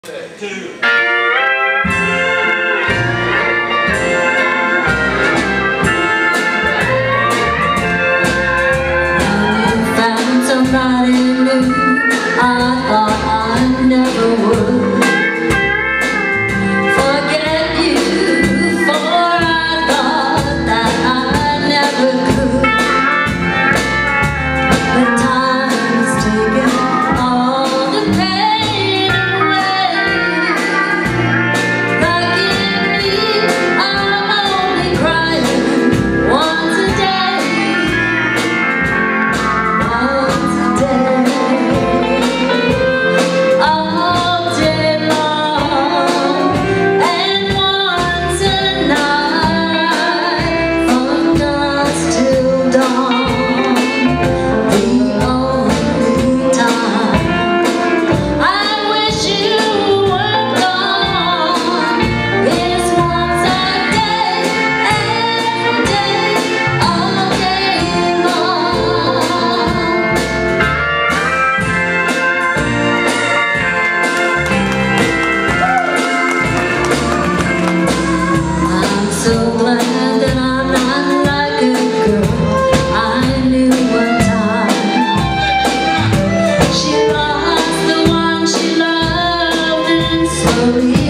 Found somebody new, I thought I never would forget you, for I thought that I never could. But time has taken all the pain away. Lucky me, I'm only crying once a day. Once a day, all day long, and once a night, from dusk till dawn. The only time I wish you were gone is once a day, every day, all day long. I'm so glad that I'm not like a girl I knew one time. She lost the one she loved, and slowly